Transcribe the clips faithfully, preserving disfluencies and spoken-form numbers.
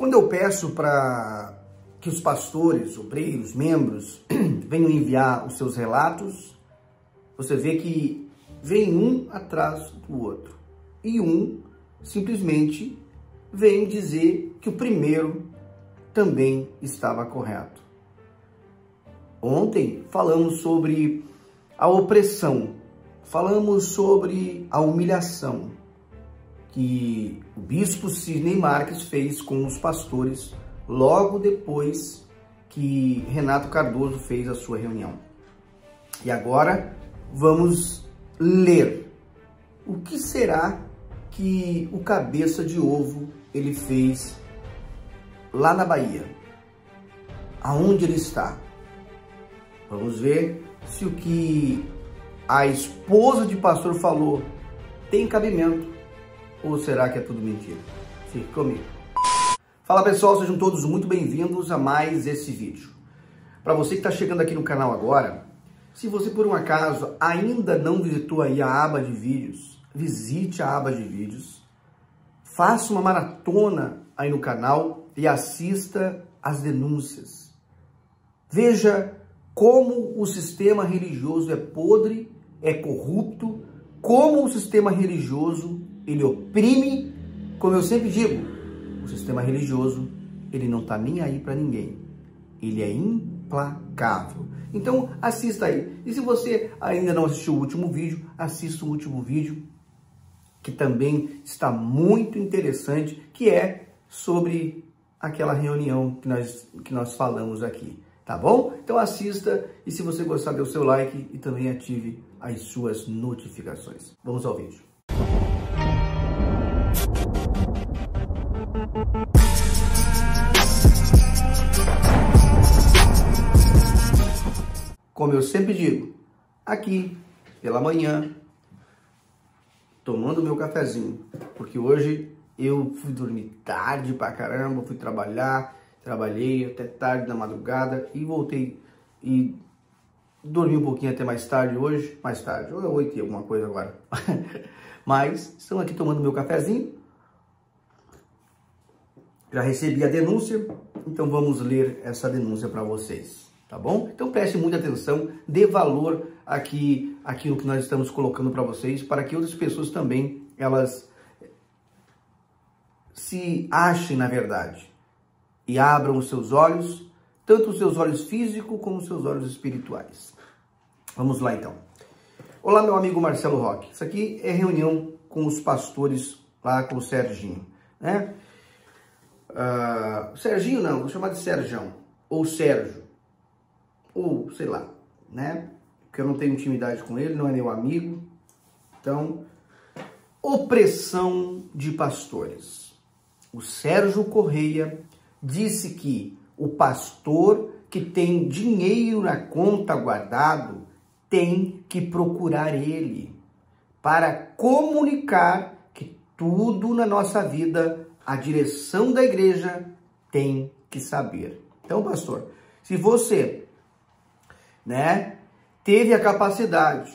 Quando eu peço para que os pastores, obreiros, membros venham enviar os seus relatos, você vê que vem um atrás do outro. E um simplesmente vem dizer que o primeiro também estava correto. Ontem falamos sobre a opressão, falamos sobre a humilhação que o bispo Sidney Marques fez com os pastores logo depois que Renato Cardoso fez a sua reunião. E agora vamos ler o que será que o cabeça de ovo ele fez lá na Bahia. Aonde ele está? Vamos ver se o que a esposa de pastor falou tem cabimento ou será que é tudo mentira? Fique comigo. Fala pessoal, sejam todos muito bem-vindos a mais esse vídeo. Para você que está chegando aqui no canal agora, se você por um acaso ainda não visitou aí a aba de vídeos, visite a aba de vídeos, faça uma maratona aí no canal e assista às denúncias. Veja como o sistema religioso é podre, é corrupto, como o sistema religioso ele oprime. Como eu sempre digo, o sistema religioso ele não está nem aí para ninguém, ele é implacável. Então assista aí, e se você ainda não assistiu o último vídeo, assista o último vídeo, que também está muito interessante, que é sobre aquela reunião que nós, que nós falamos aqui. Tá bom? Então assista e se você gostar, dê o seu like e também ative as suas notificações. Vamos ao vídeo. Como eu sempre digo, aqui pela manhã, tomando meu cafezinho, porque hoje eu fui dormir tarde pra caramba, fui trabalhar, trabalhei até tarde na madrugada e voltei e dormi um pouquinho até mais tarde hoje, mais tarde, ou é oito e alguma coisa agora. Mas estamos aqui tomando meu cafezinho, já recebi a denúncia, então vamos ler essa denúncia para vocês, tá bom? Então preste muita atenção, dê valor aqui, aquilo que nós estamos colocando para vocês, para que outras pessoas também, elas se achem na verdade e abram os seus olhos, tanto os seus olhos físicos como os seus olhos espirituais. Vamos lá então. Olá, meu amigo Marcelo Roque. Isso aqui é reunião com os pastores lá com o Serginho, né? Uh, Serginho não, vou chamar de Serjão, ou Sérgio, ou sei lá, né? Porque eu não tenho intimidade com ele, não é meu amigo. Então, opressão de pastores. O Sérgio Correia disse que o pastor que tem dinheiro na conta guardado tem que procurar ele para comunicar que tudo na nossa vida, a direção da igreja tem que saber. Então, pastor, se você, né, teve a capacidade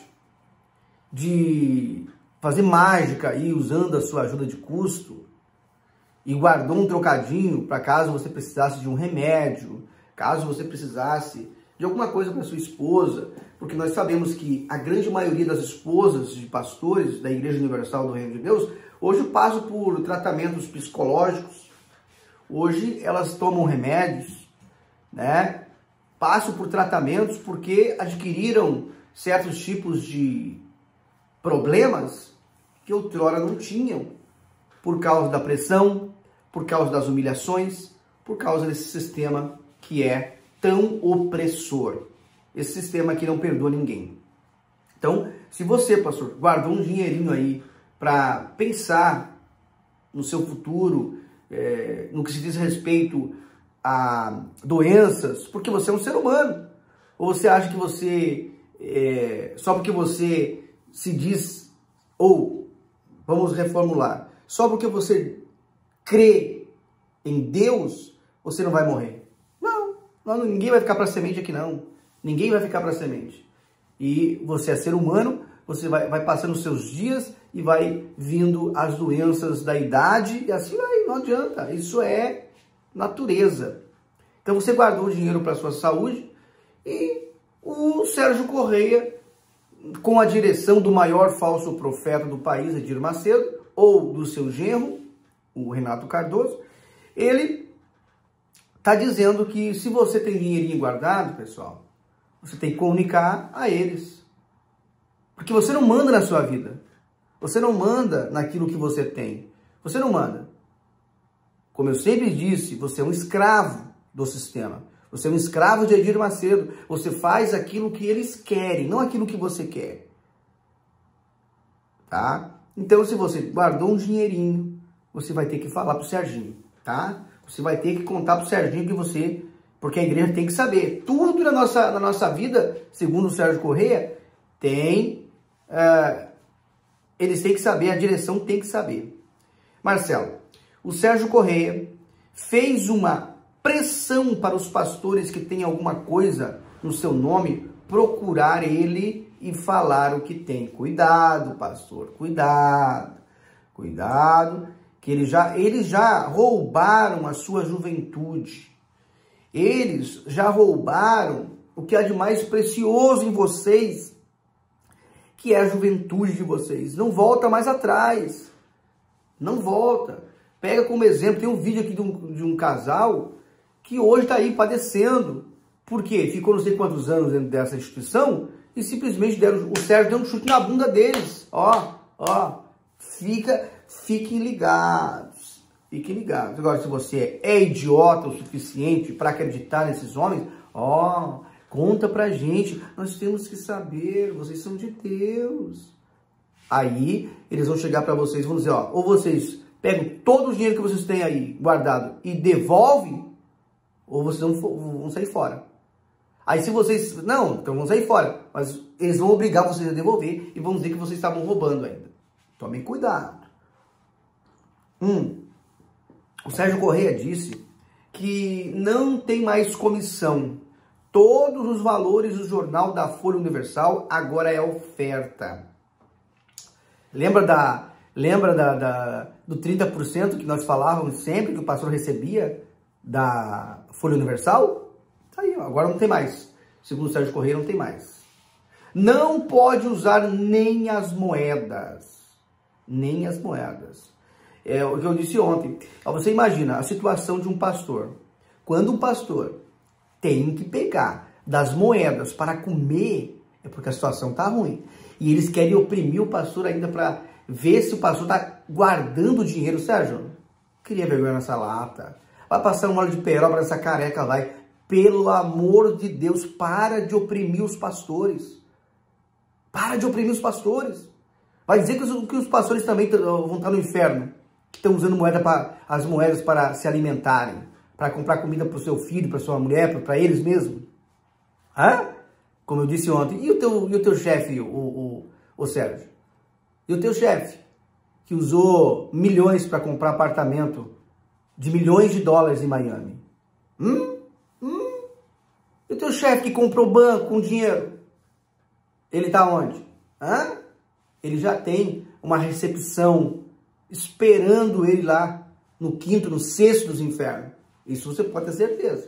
de fazer mágica aí usando a sua ajuda de custo, e guardou um trocadinho para caso você precisasse de um remédio, caso você precisasse de alguma coisa para sua esposa, porque nós sabemos que a grande maioria das esposas de pastores da Igreja Universal do Reino de Deus, hoje passam por tratamentos psicológicos, hoje elas tomam remédios, né? Passam por tratamentos porque adquiriram certos tipos de problemas que outrora não tinham, por causa da pressão, por causa das humilhações, por causa desse sistema que é tão opressor. Esse sistema que não perdoa ninguém. Então, se você, pastor, guardou um dinheirinho aí para pensar no seu futuro, é, no que se diz respeito a doenças, porque você é um ser humano, ou você acha que você, é, só porque você se diz, ou, vamos reformular, só porque você crê em Deus, você não vai morrer. Não, não ninguém vai ficar para semente aqui não. Ninguém vai ficar para semente. E você é ser humano, você vai, vai passando os seus dias e vai vindo as doenças da idade e assim vai, não adianta. Isso é natureza. Então você guardou o dinheiro para sua saúde e o Sérgio Correia, com a direção do maior falso profeta do país, Edir Macedo, ou do seu genro, o Renato Cardoso, ele está dizendo que se você tem dinheirinho guardado, pessoal, você tem que comunicar a eles. Porque você não manda na sua vida. Você não manda naquilo que você tem. Você não manda. Como eu sempre disse, você é um escravo do sistema. Você é um escravo de Edir Macedo. Você faz aquilo que eles querem, não aquilo que você quer. Tá? Então, se você guardou um dinheirinho, você vai ter que falar pro Serginho, tá? Você vai ter que contar pro Serginho que você... Porque a igreja tem que saber. Tudo na nossa, na nossa vida, segundo o Sérgio Correia, tem... Uh, eles têm que saber, a direção tem que saber. Marcelo, o Sérgio Correia fez uma pressão para os pastores que têm alguma coisa no seu nome procurar ele e falar o que tem. Cuidado, pastor, cuidado, cuidado, que eles já, eles já roubaram a sua juventude. Eles já roubaram o que há de mais precioso em vocês, que é a juventude de vocês. Não volta mais atrás. Não volta. Pega como exemplo, tem um vídeo aqui de um, de um casal que hoje está aí padecendo. Por quê? Ficou não sei quantos anos dentro dessa instituição e simplesmente deram, o Sérgio deu um chute na bunda deles. Ó, ó, fica, fiquem ligados. Fiquem ligados. Agora, se você é idiota o suficiente para acreditar nesses homens, ó, conta pra gente. Nós temos que saber, vocês são de Deus. Aí, eles vão chegar para vocês e vão dizer, ó, ou vocês pegam todo o dinheiro que vocês têm aí guardado e devolvem, ou vocês vão, vão sair fora. Aí se vocês... Não, então vão sair fora. Mas eles vão obrigar vocês a devolver e vão dizer que vocês estavam roubando ainda. Tomem cuidado. Hum, o Sérgio Correia disse que não tem mais comissão. Todos os valores do jornal da Folha Universal agora é oferta. Lembra, da, lembra da, da, do trinta por cento que nós falávamos sempre que o pastor recebia da Folha Universal? Tá aí, ó, agora não tem mais. Segundo o Sérgio Correia, não tem mais. Não pode usar nem as moedas. Nem as moedas. É o que eu disse ontem. Você imagina a situação de um pastor. Quando um pastor tem que pegar das moedas para comer, é porque a situação está ruim. E eles querem oprimir o pastor ainda para ver se o pastor está guardando dinheiro. Sérgio, queria vergonha nessa lata. Vai passar um óleo de peroba nessa careca, vai. Pelo amor de Deus, para de oprimir os pastores. Para de oprimir os pastores. Vai dizer que os, que os pastores também vão estar no inferno. Que estão usando moeda para, as moedas para se alimentarem. Para comprar comida para o seu filho, para sua mulher, para eles mesmos. Hã? Como eu disse ontem. E o teu, e o teu chefe, o, o, o Sérgio? E o teu chefe? Que usou milhões para comprar apartamento de milhões de dólares em Miami. Hum? Hum? E o teu chefe que comprou banco com dinheiro? Ele está onde? Hã? Ele já tem uma recepção esperando ele lá no quinto, no sexto dos infernos. Isso você pode ter certeza.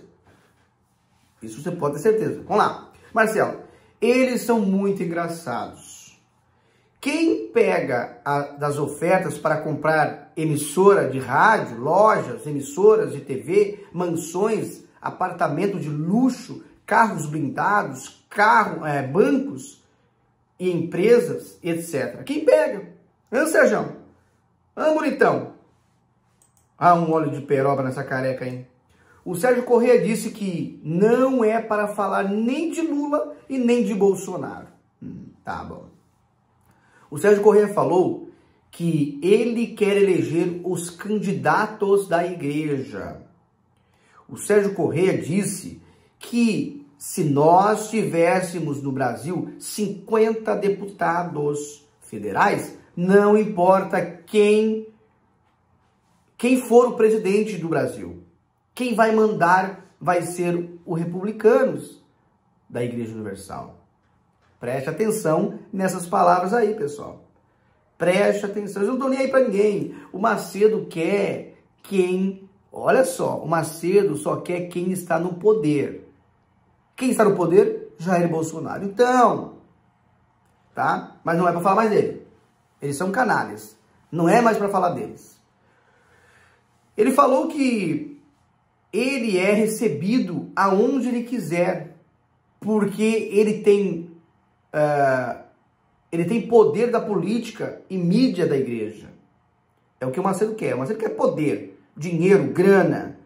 Isso você pode ter certeza. Vamos lá. Marcelo, eles são muito engraçados. Quem pega a, das ofertas para comprar emissora de rádio, lojas, emissoras de T V, mansões, apartamento de luxo, carros blindados, carro, é, bancos e empresas, etcétera. Quem pega? Hã, Sérgio? Hã, bonitão? Ah, um óleo de peroba nessa careca aí. O Sérgio Correia disse que não é para falar nem de Lula e nem de Bolsonaro. Hum, tá bom. O Sérgio Correia falou que ele quer eleger os candidatos da igreja. O Sérgio Correia disse que se nós tivéssemos no Brasil cinquenta deputados federais, não importa quem, quem for o presidente do Brasil. Quem vai mandar vai ser os republicanos da Igreja Universal. Preste atenção nessas palavras aí, pessoal. Preste atenção. Eu não estou nem aí para ninguém. O Macedo quer quem Olha só, o Macedo só quer quem está no poder. Quem está no poder? Jair Bolsonaro. Então, tá? Mas não é para falar mais dele. Eles são canalhas. Não é mais para falar deles. Ele falou que ele é recebido aonde ele quiser, porque ele tem, uh, ele tem poder da política e mídia da igreja. É o que o Macedo quer. O Macedo quer poder, dinheiro, grana.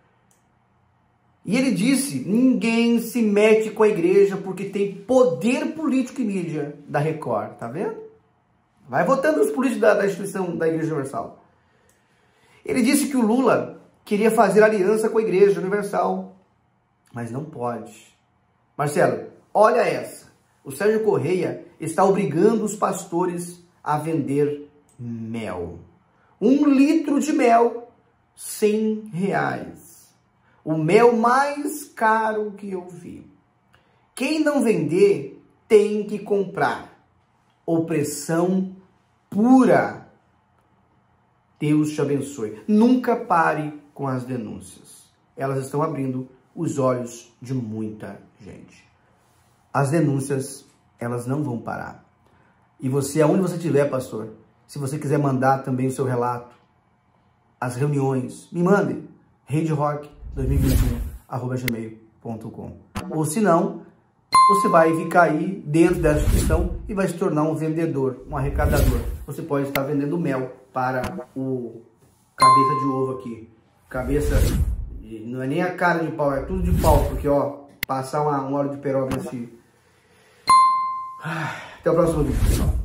E ele disse, ninguém se mete com a igreja porque tem poder político e mídia da Record. Tá vendo? Vai votando os políticos da, da instituição da Igreja Universal. Ele disse que o Lula queria fazer aliança com a Igreja Universal, mas não pode. Marcelo, olha essa. O Sérgio Correia está obrigando os pastores a vender mel. Um litro de mel, cem reais. O mel mais caro que eu vi. Quem não vender tem que comprar. Opressão pura. Deus te abençoe. Nunca pare com as denúncias. Elas estão abrindo os olhos de muita gente. As denúncias, elas não vão parar. E você, aonde você estiver, pastor, se você quiser mandar também o seu relato, as reuniões, me mande. rede rock dois mil e vinte e um arroba gmail ponto com. Ou se não, você vai ficar aí dentro dessa instituição e vai se tornar um vendedor, um arrecadador. Você pode estar vendendo mel para o cabeça de ovo aqui. Cabeça, não é nem a cara de pau, é tudo de pau, porque ó, passar uma, um óleo de peroba nesse... Até o próximo vídeo, pessoal.